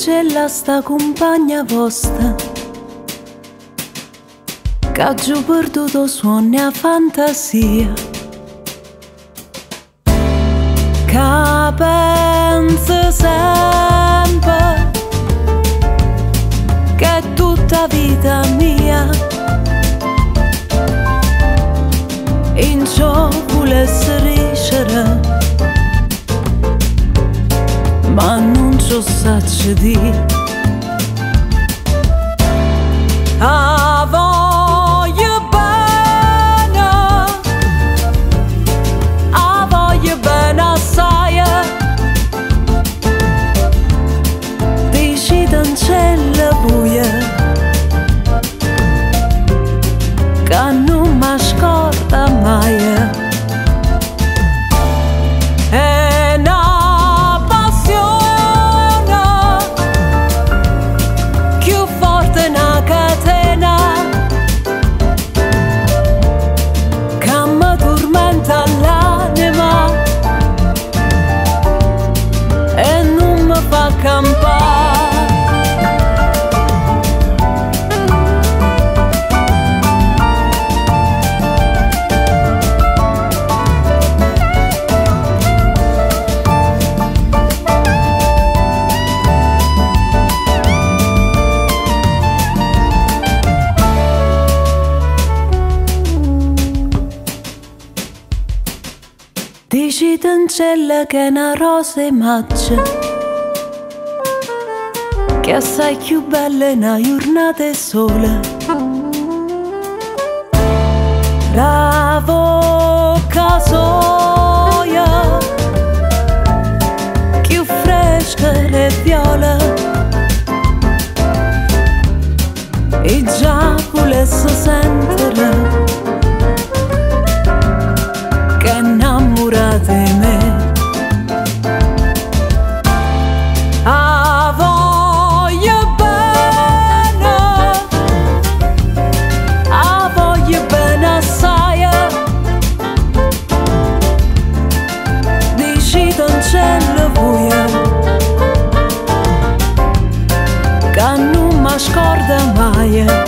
c'è sta compagna vostra che ha giù perduto suoni a fantasia, che pensa sempre che è tutta vita mia, in ciò volesse riuscire, ma non ci saccio dire. Ah, voglio bene assai, dici non c'è la buia, che non mi scorda mai. Dici t'ancella che è una rosa e maccia, che assai più bella è una giornata e sole. La bocca soia, più fresca e viola, e già volesse sentire che è innamorata di me. Ah, voglio bene assai, dici non c'è la buia, che non mi scorda mai.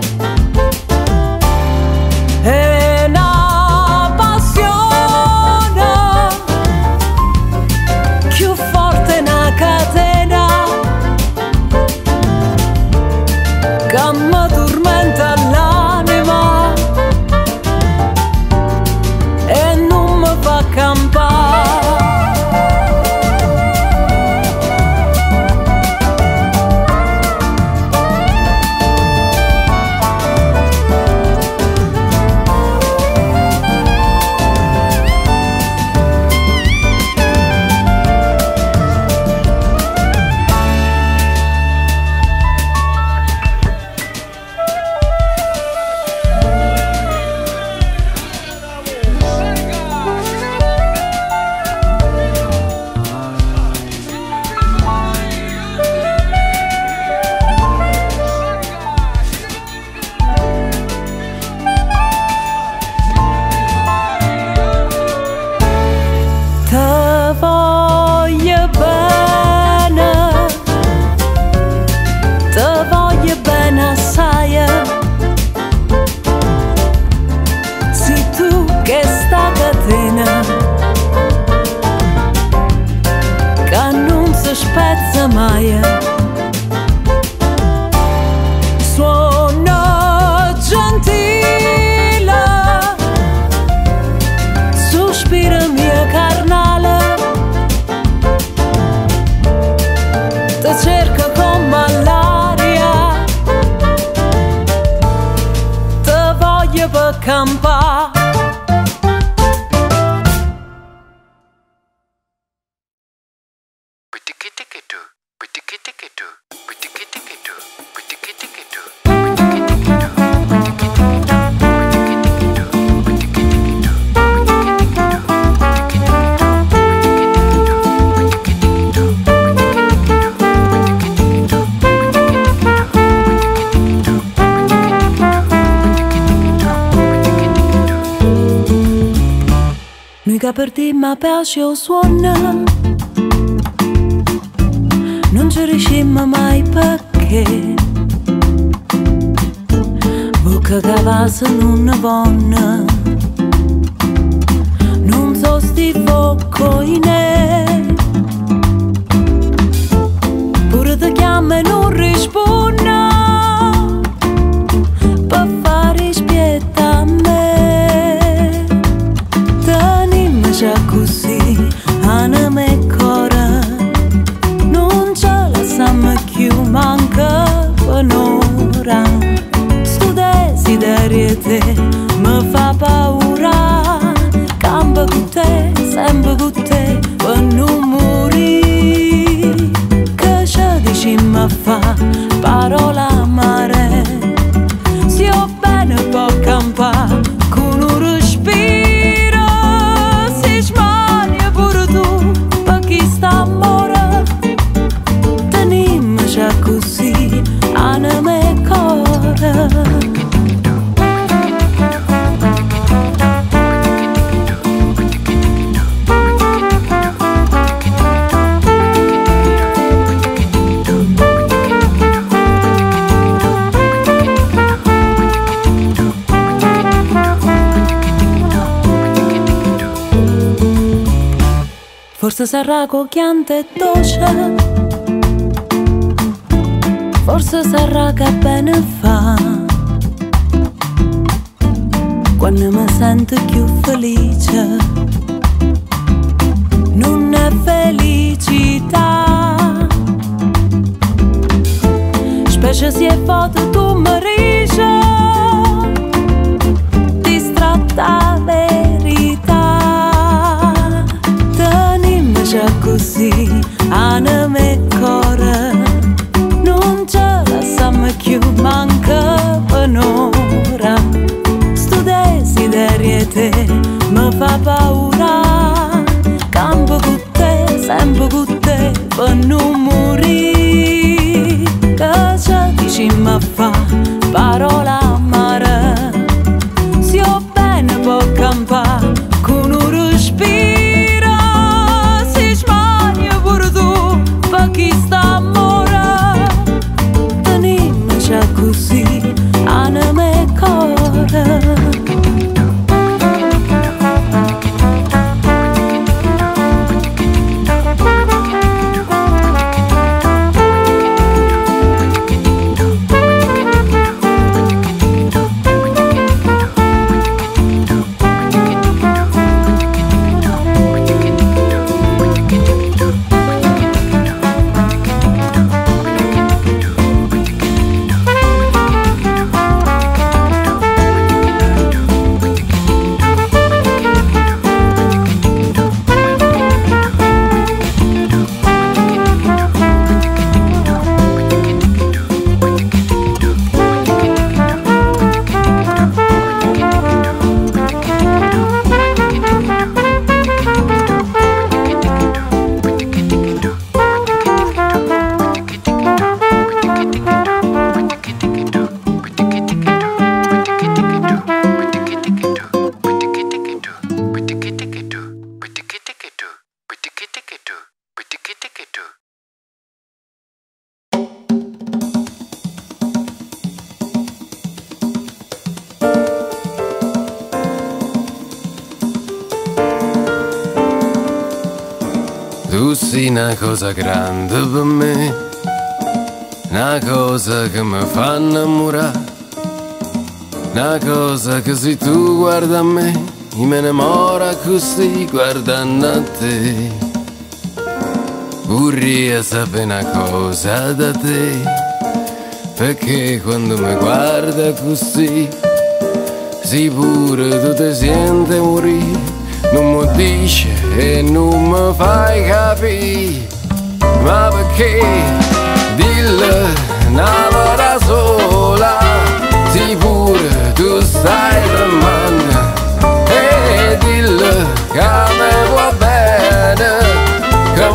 Spezza mai, suona gentile, sospira mia carnale, ti cerca come l'aria, ti voglio per campare. Noi che per te mi piace o suona, non non ci riuscimmo mai perché bocca cavasa non vonna, non so sti foccoine, pure ti chiama e non risponde per fare spietta a me. Tenimmi già così, anima e cuore, non ce la siamo più, manca un'ora. Sto desiderio te mi fa paura, cambia con te, sempre con te, per non morire. Che ci dicimmo a fa parola amare, si ho bene può campare con un respiro, si smania pure tu per chi sta amore. Tenimmi già così, anima e cuore. Forse sarà cocchiante e dolce, forse sarà che bene fa quando mi sento più felice. Non è felicità, specie se è foto tu mi dici distratta verità. Già così, anima e cuore, non ce la siamo più, manca un'ora. Sto desiderio te mi fa paura, campo con te, sempre con te, per non morire. Che ci dicimmo a fa parola amare, si ho bene può campare con un respiro. Chi sta amore, tenimmi già così, anima e cuore. Tu sei una cosa grande per me, una cosa che mi fa innamorare, una cosa che se tu guardi a me, io me ne moro così guardando a te. Vorrei sapere una cosa da te, perché quando mi guarda così, sicuro tu ti senti morire. Non mi dici e non mi fai capire, ma perché dillo una volta sola, sicuro tu stai tremando, e dillo che mi va bene, che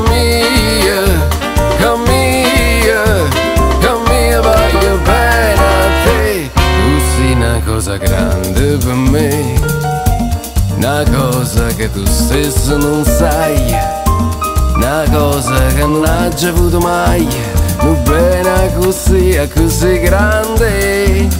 mi voglio bene a te. Tu sei una cosa grande per me, una cosa che tu stesso non sai, una cosa che non ha già avuto mai, non bene così, è così grande.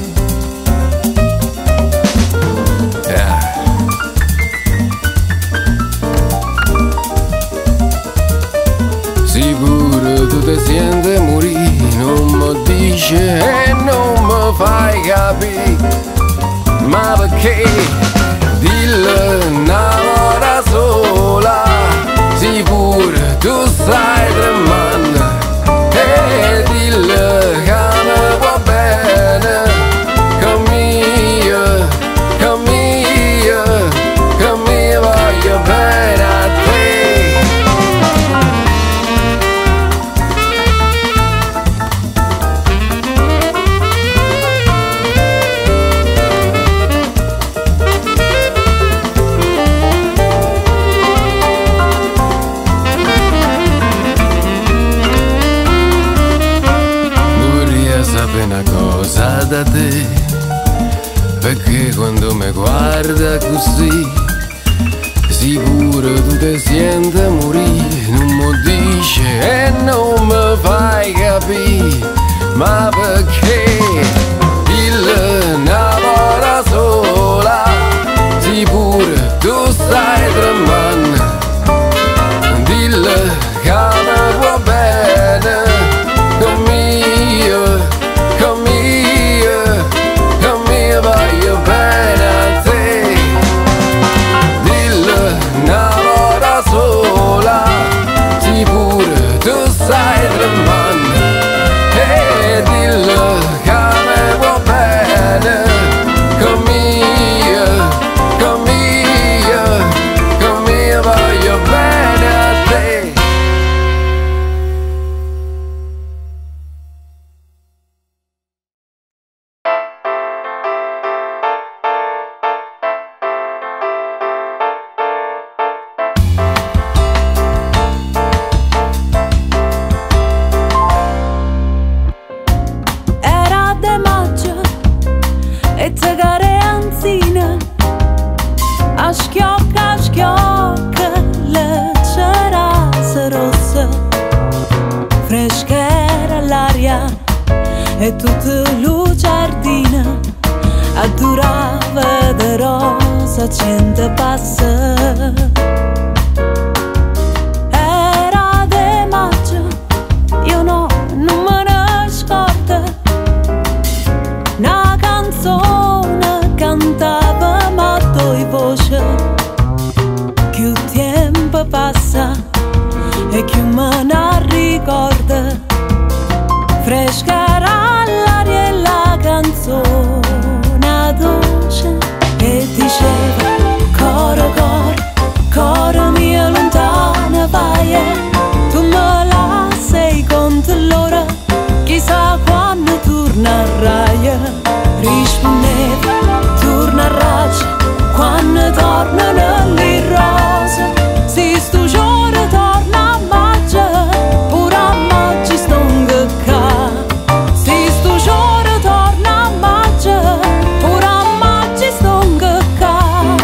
Sicuro tu ti senti morire, non mi dici e non mi fai capire, ma perché dillo una volta sola, sicuro tu stai tremando, e dillo che mi va bene, che mi voglio bene a te. Una cosa da te, perché quando mi guarda così, sicuro tu ti senti morire, non mi dici e non mi fai capire, ma perché dillo una volta sola, sicuro tu stai tremando, dillo che mi va bene, voglio bene a te. Dillo una volta sola, sicuro tu stai tremando, e dillo che mi va bene, con mio voglio bene a te. E tegare anzina a schiocca le cerase rosse, fresca era l'aria e tutta la giardina addurava de rosa cento passa. Era de maggio, io non me ne scordo, una canzone cantava ma due voci, più tempo passa e più me ne ricorda, fresca era l'aria e la canzone dolce e diceva coro coro mio lontano vai, tu me la sei contro l'ora, chissà quando tornerai. Rispondeva, torna a raggia, quando tornano le rose, se sto giorno torna a maggio, pure a maggio stonga qua. Se sto giorno torna a maggio, pure a maggio stonga qua.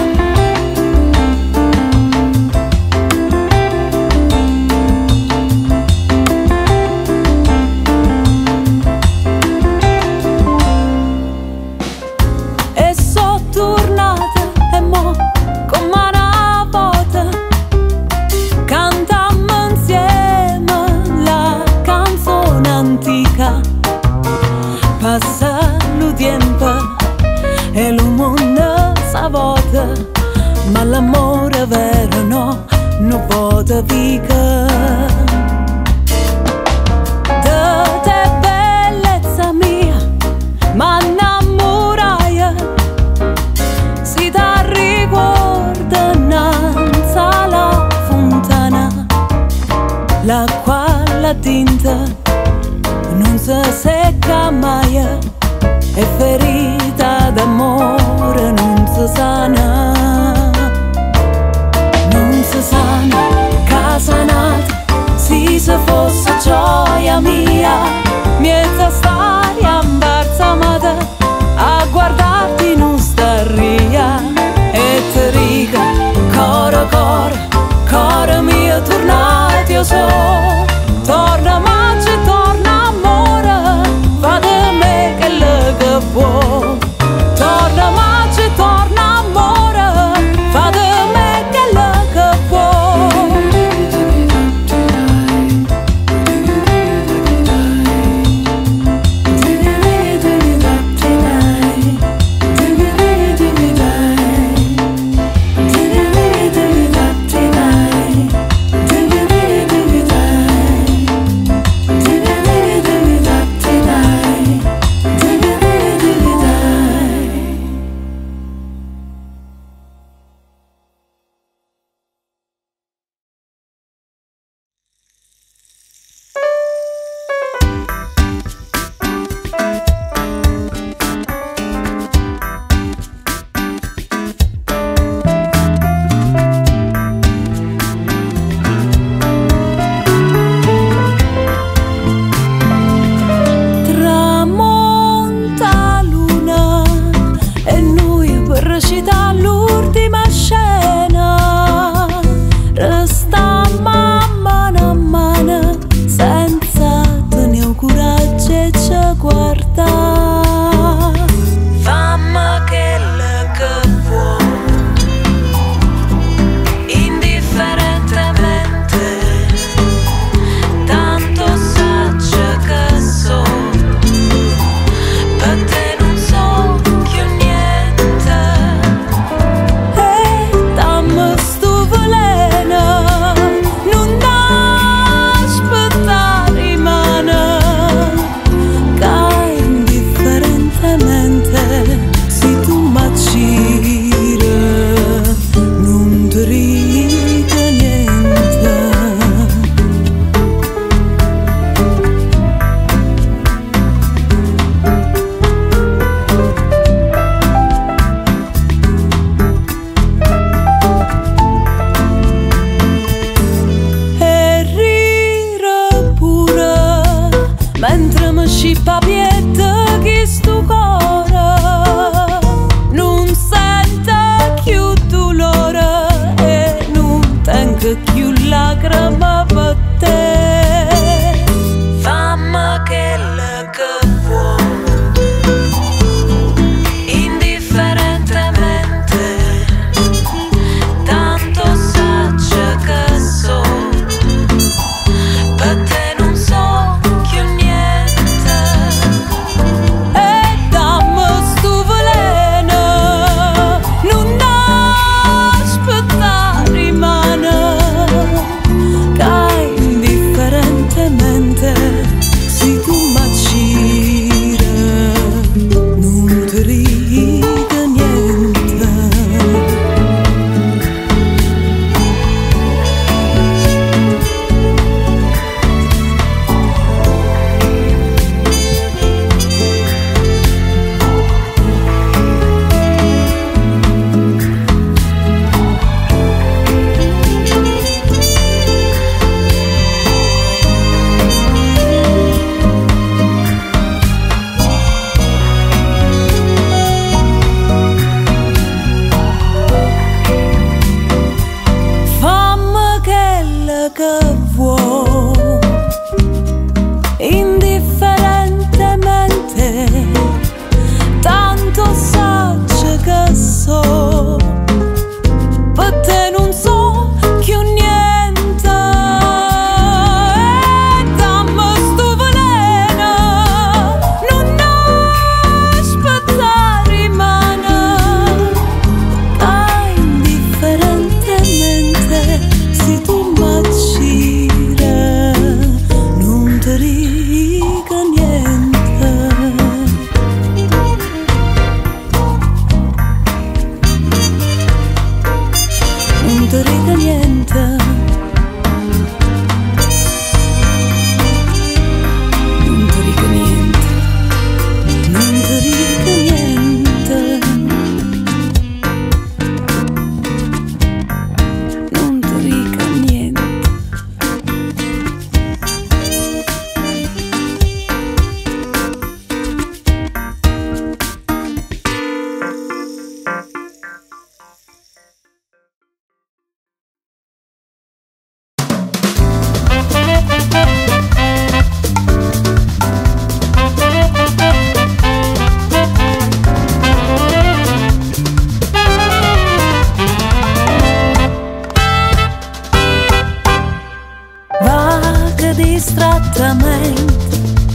Passa lo tempo e il mondo s'avvota, ma l'amore vero no, non può vica. Da te bellezza mia, ma innamorai, si da ricorda innanzi alla fontana, l'acqua, la tinta non si secca mai, è ferita d'amore non si sana, non si sana, casa nata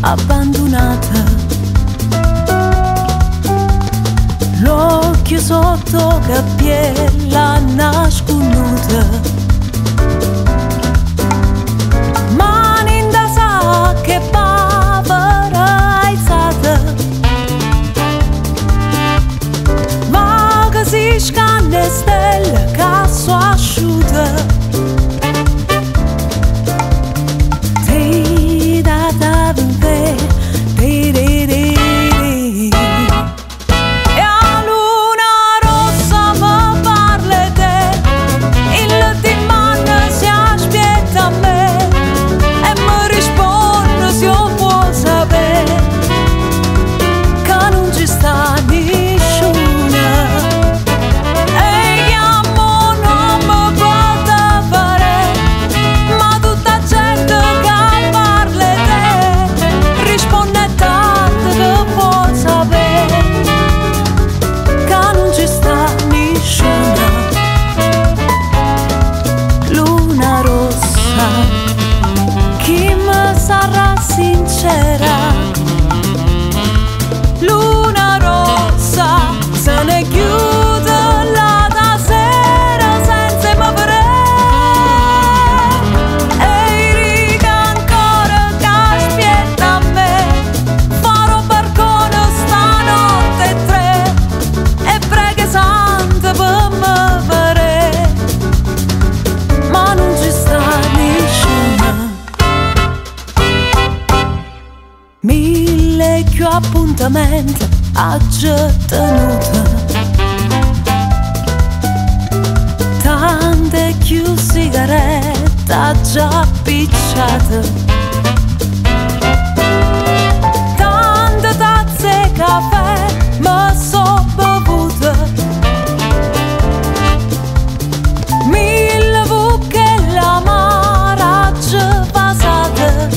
abbandonata. L'occhio sotto cappiella nasconuta, mani in da sacche povera alzata, vaga si scanne stelle casso asciuta. Luna rossa, se ne chiude là da sera senza muovere, e riga ancora che aspetta a me. Farò barcone stanotte 3 e prega santa per me vedere, ma non ci sta nessuno. Mille più appuntamenti ha già tenuto, tante più sigarette ha già picciato, tante tazze caffè ma so bevuta, mille buche l'amara ha già passata.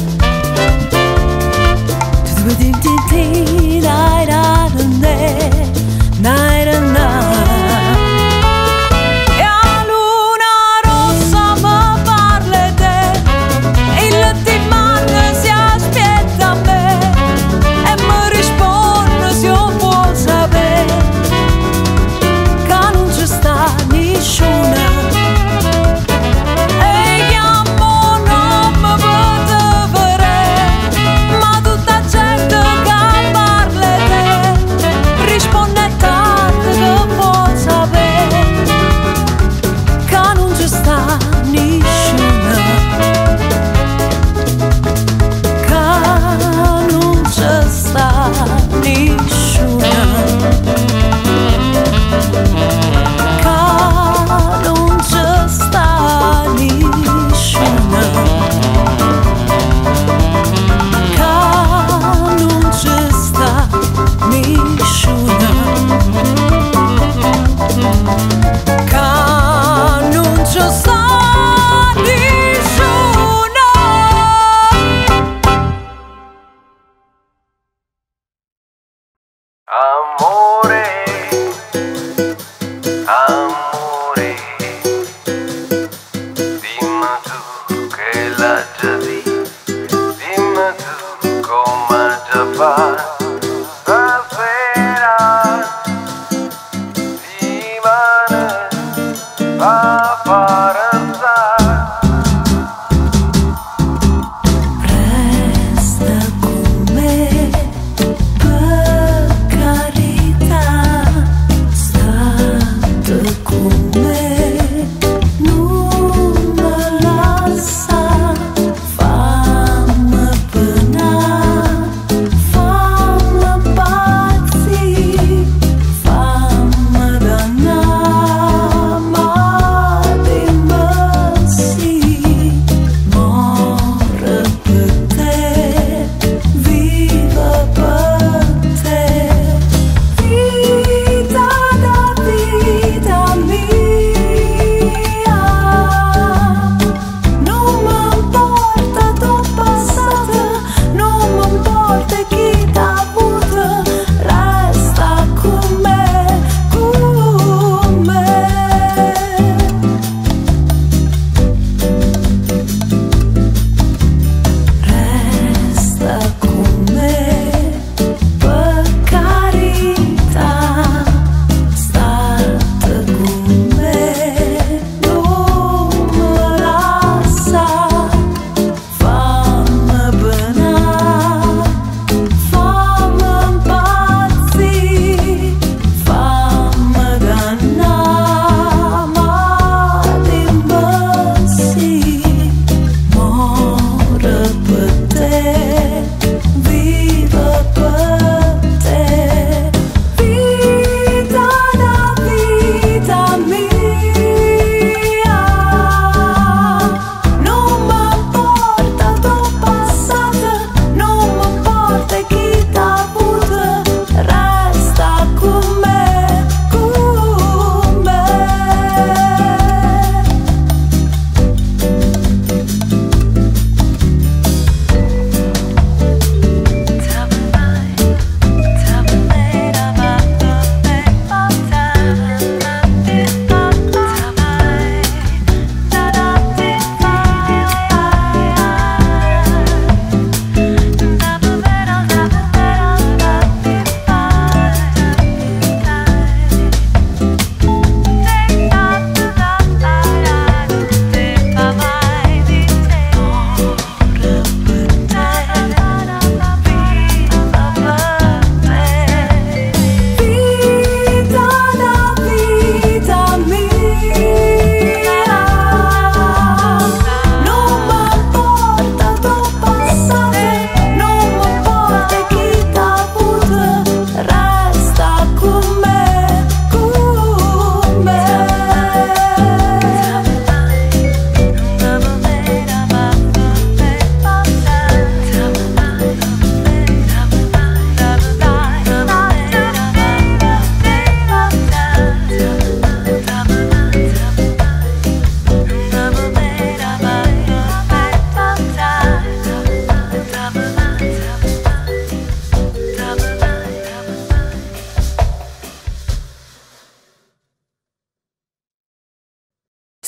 Resta con me per carità.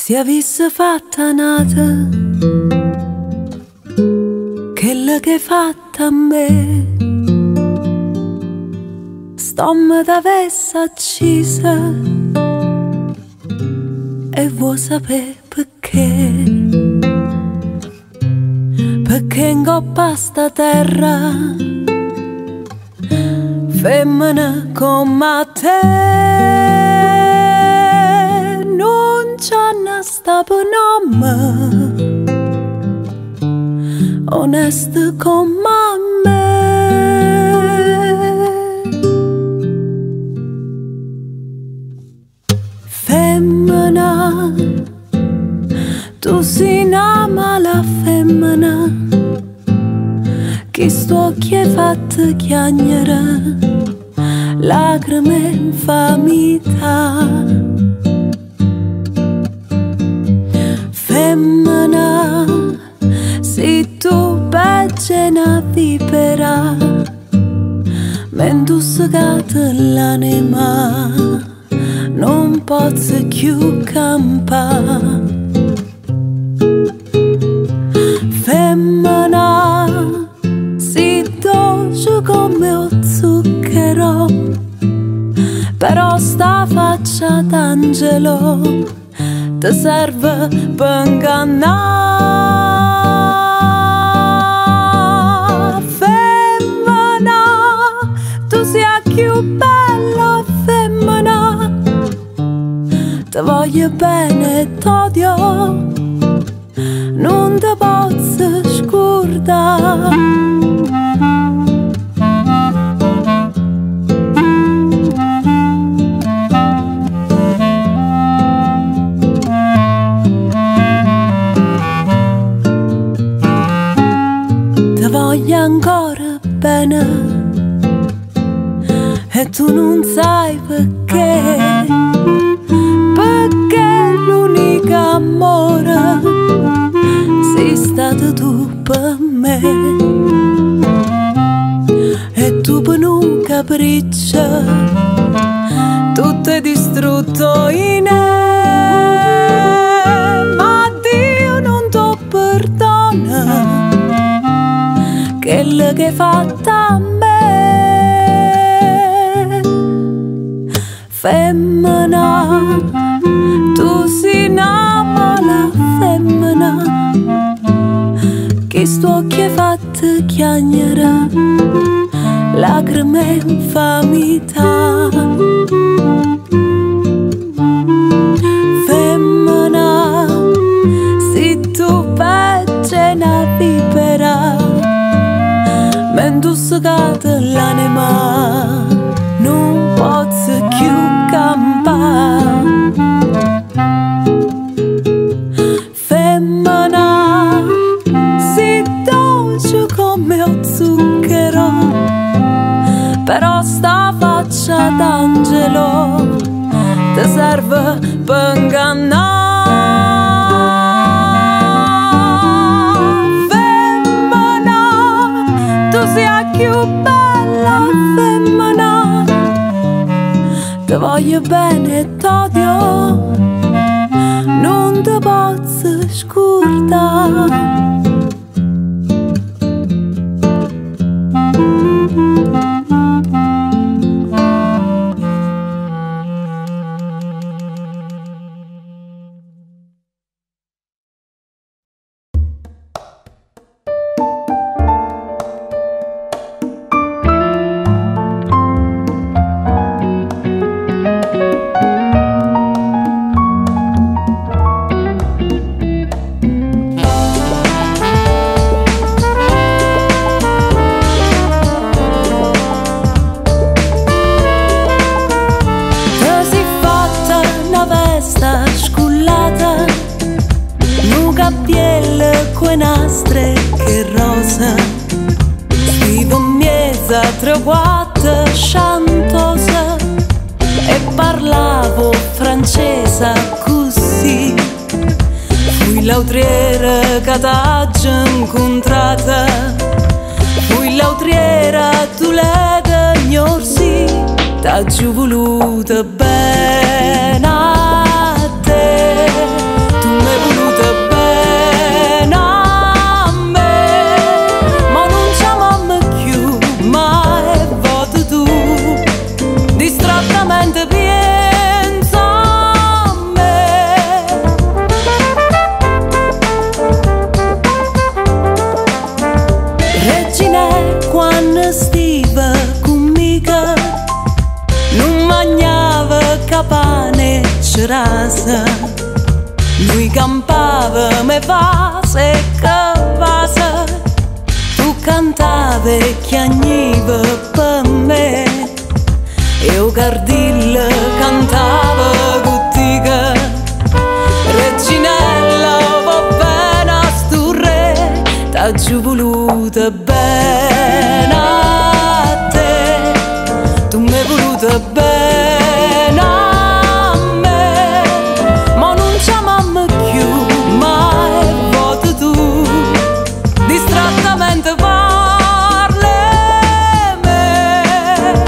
Si avesse fatta nata quella che hai fatta a me, stomma t'avesse accisa e vuoi sapere perché? Perché in coppa sta terra femmina come te non c'hanno sta per nome onesta come me. Femmina, tu sei una mala femmina, che sto occhi hai fatto chiagnere lacrime infamità. Femmina, se tu peggio una vipera, mentre segata l'anima, non posso più campare. Femmina, si dolce come un zucchero, però sta faccia d'angelo ti serve per ingannare. Femmina, tu sei più bella femmina, ti voglio bene e t'odio, non ti posso scordare. Ti voglio ancora bene e tu non sai perché, perché l'unico amore sei stato tu per me e tu per un capriccio tutto è distrutto in me, ma Dio non ti perdona quello che hai fatto a me. Femmina, tu sei una mala femmina, che sto occhi hai fatto chiagnere lacrime infamità. Femmina, se tu peggio una vipera, mentre segata l'anima, non posso più campare. Femmina, si dolce come un zucchero, però sta faccia d'angelo ti serve per ingannare. Femmina, tu sei più bella femmina, ti voglio bene e t'odio, non ti posso scordare. Nastre che rosa, scrivo in mezzo a trovate chantosa e parlavo francese così. Fui l'autriera che t'aggia incontrata, fui l'autriera tu l'hai d'ignorsi, t'aggia voluta bene a te. Tu capane c'erasa, lui campava me vase che vasa, tu cantavi che agniva per me, io Gardilla cantava cuttica, Reginella va bene a stu re, t'ha giù voluta bene a te, tu m'hai voluta bene a me, ma non ci amiamo più, mai voti tu, distrattamente parli me.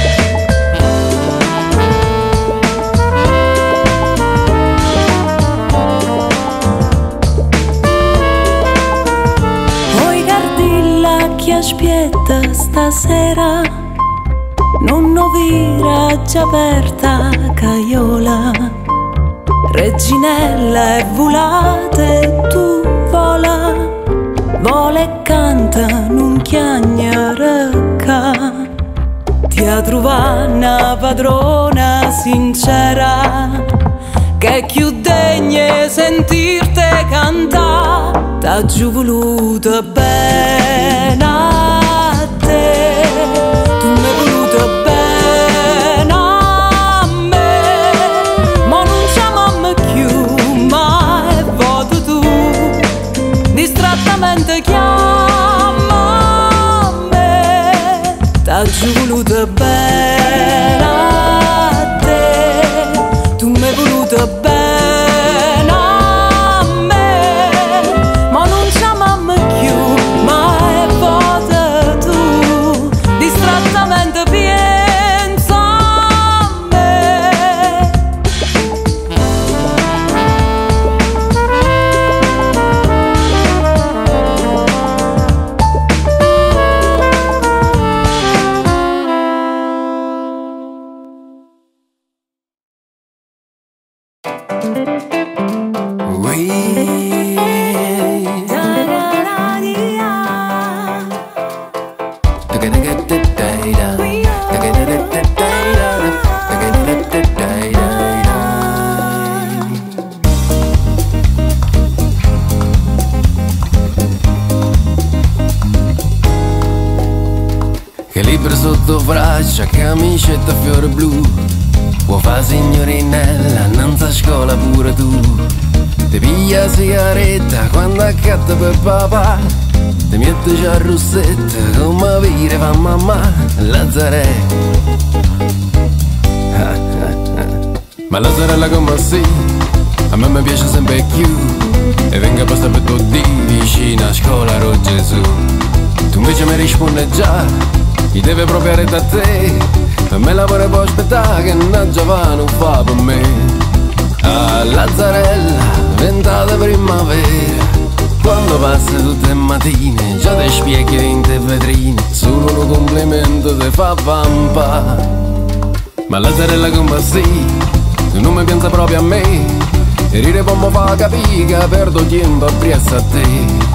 Oi Gardilla che aspetta stasera, non vira già aperta caiola, Reginella è volate tu vola, vola e canta non chiagna recca, ti ha trovato una padrona sincera che è più degna sentirte cantare, t'ha giù voluta bene a te, tu m'hai voluta bene a me, ma non ci amiamo più, mai voti tu, distrattamente chiama a me, t'ha giù voluta bene a te, tu m'hai voluta bene a me, ma non ci amiamo più, mai voti tu, distrattamente pensa a me. Che libro sotto braccia, camicetta fiore blu, vuoi fa signorinella, non a scuola pure tu. Ti piglia la sigaretta quando accatta per papà, ti metti già a rossetta come vire fa mamma Lazzarella. Ma Lazzarella come sì, a me mi piace sempre più, e venga posta per tutti vicino a scuola ro Gesù. Tu invece mi rispondi già, chi deve proprio da te, per me lavoro può aspettare che una giovane fa per me. A Lazzarella, ventata primavera, quando passi tutte le mattine, già ti spieghi dentro le vetrine, solo un complimento ti fa vampa. Ma Lazzarella come sì, tu non mi pensa proprio a me, e rire poi mi fa capire che perdo tempo appresso a te.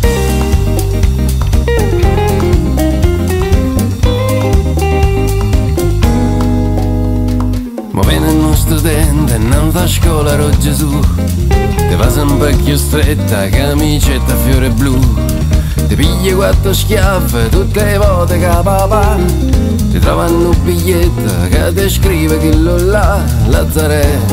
Ma viene uno studente, non fa scuola ro Gesù, ti fa sempre più stretta, camicetta fiore blu, ti pigli quattro schiaffe tutte le volte che papà ti trovano un biglietto che ti scrive quello là, Lazzarella.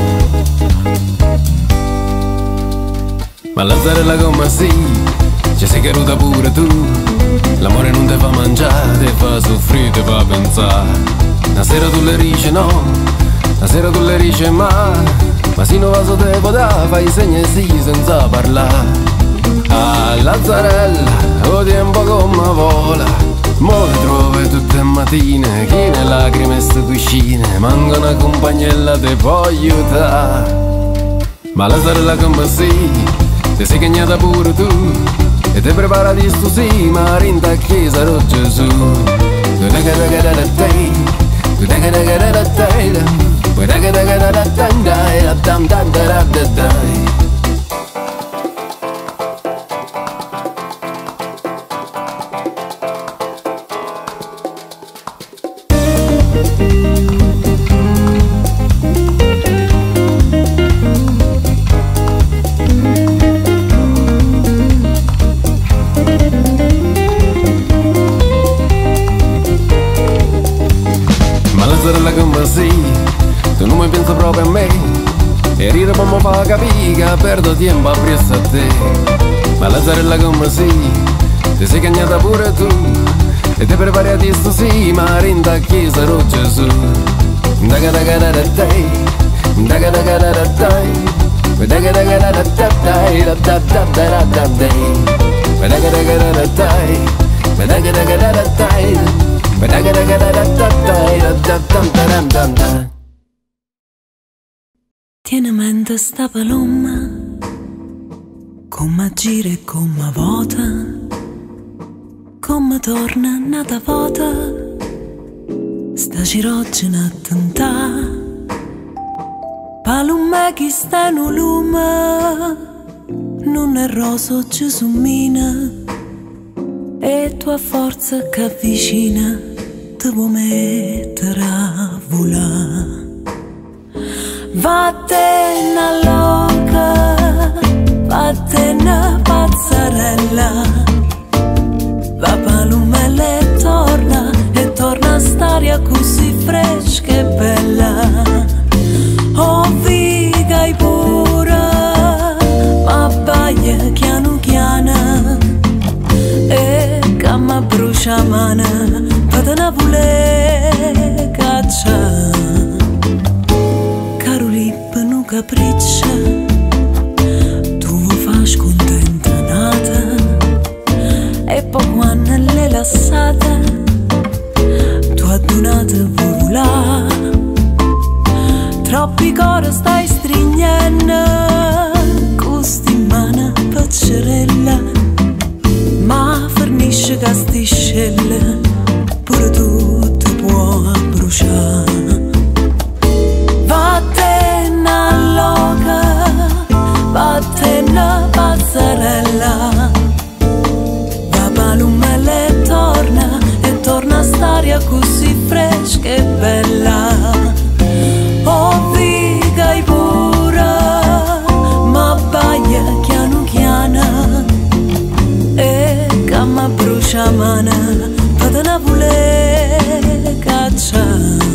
Ma Lazzarella come sì, ci sei caduta pure tu, l'amore non ti fa mangiare, ti fa soffrire, ti fa pensare. Una sera tu le dici no, una sera tu le dici ma se non va so te poteva fai segni sì senza parlare. Ah Lazzarella, o tempo come vola, mo ti trovi tutte le mattine, che ne lacrime ste piscine, manca una compagnella te può aiutare. Ma Lazzarella come sì, ti sei cagnata pure tu, e ti preparati sto sì, ma rinta a chiesa ro Gesù. Lazzarella come sì, tu non mi pensi proprio a me. E ridere per mi fa capire che perdo tempo appresso a te. Ma Lazzarella come sì, ti sei cagnata pure tu. E ti prepari a questo sì, ma renda a chiesa ro Gesù. Daga daga da da dai, daga daga da da dai, daga daga da da dai, da da da da da dai, daga daga da da dai, daga daga da da dai, daga daga da da dai, da da da da da. Tiene in mente sta paloma, come gira e come vota, come torna nata vota, sta girogena a tentà. Paloma che sta in un lume, non è roso gesumina, e tua forza che avvicina, ti può mettere a volare. Vattene loca, vattene pazzarella, va palumella e torna a st'aria così fresca e bella. Oh vigai pure, ma baglia piano piano, e che mi brucia mano, vattene pure caccia. Capriccia, tu mi fai scontenta nata, e poi quando l'hai lasciata, tu hai donato volà. Troppi cori stai stringendo, costi in mano paccerella, ma fornisce che stiscella, pure tu ti puoi bruciare. Vattene pazzarella, va palumella e torna a st'aria così fresca e bella. Oh vigai pure, ma baglia piano piano, e che mi brucia mano, vattene pure caccia.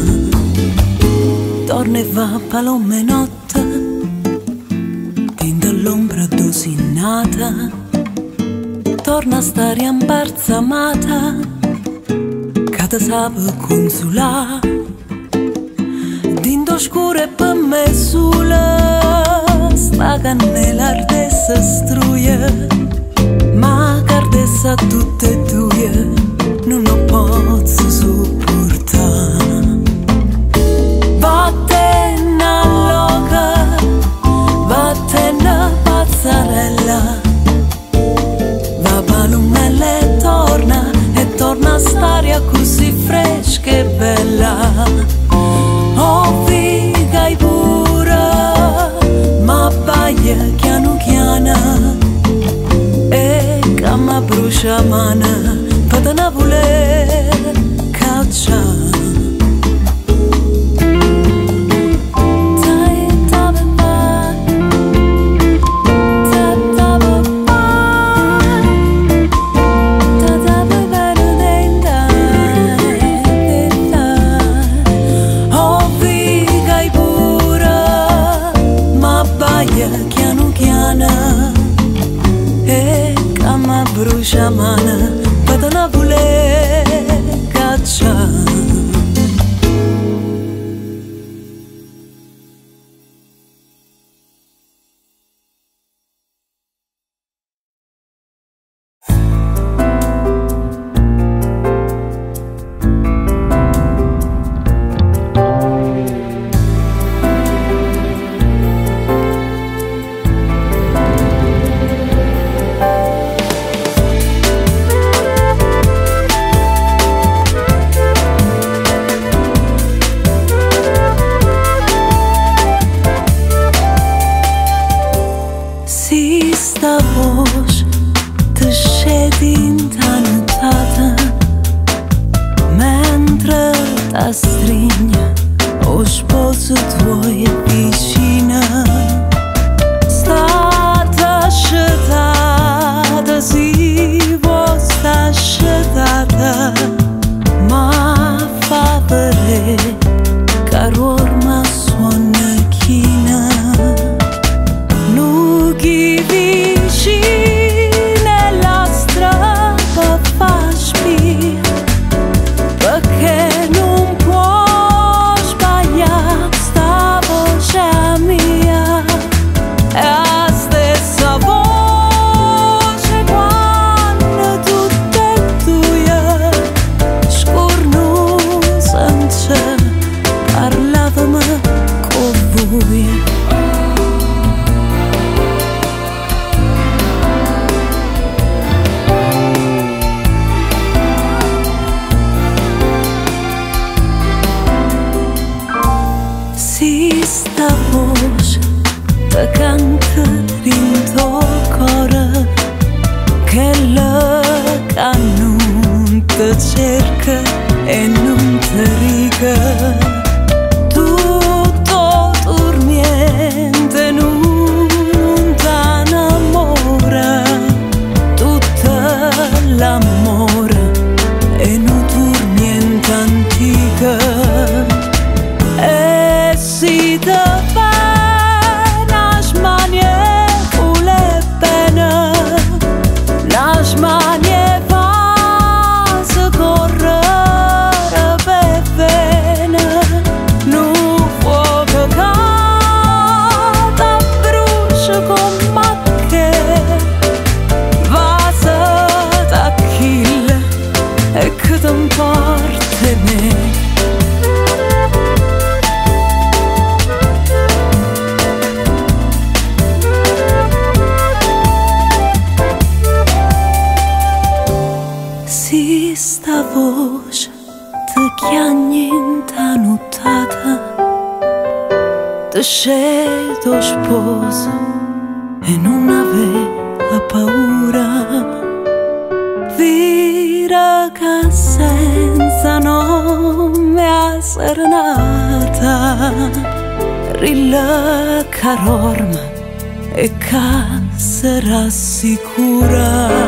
Torna e va palome notte, l'ombra dosinata, torna a stare imbalsamata, che ti sape consolà. Dinto scuro e per me sola, sta cannella ardessa struie, ma cardessa tutte e due, non lo posso sopportare. Vattene loca, vattene pazzarella, va palumella e torna a st'aria così fresca e bella. Oh vigai pure, ma baglia piano piano, e che mi brucia mano, vattene pure caccia. Brucia mano, vattene pure caccia. Stringe o sposo tuoi vicina, stata scelta, si può sta scelta, ma fa vedere sta voce te canta dentro il cuore, che la che non te cerca e non te riga. Tutto dormiente non t'annamora, tutto l'amore e non dormiente antica. E si te fa una smanie vuole bene, una smanie fa se correre per bene, non può che cade brucia con macchie, va se t'acchille e che t'importa me. Si sta voce te chiagni in ta nottata, te scelto sposa e non aveva paura, vira che senza nome a serenata, rilla che dorme e che sarà sicura.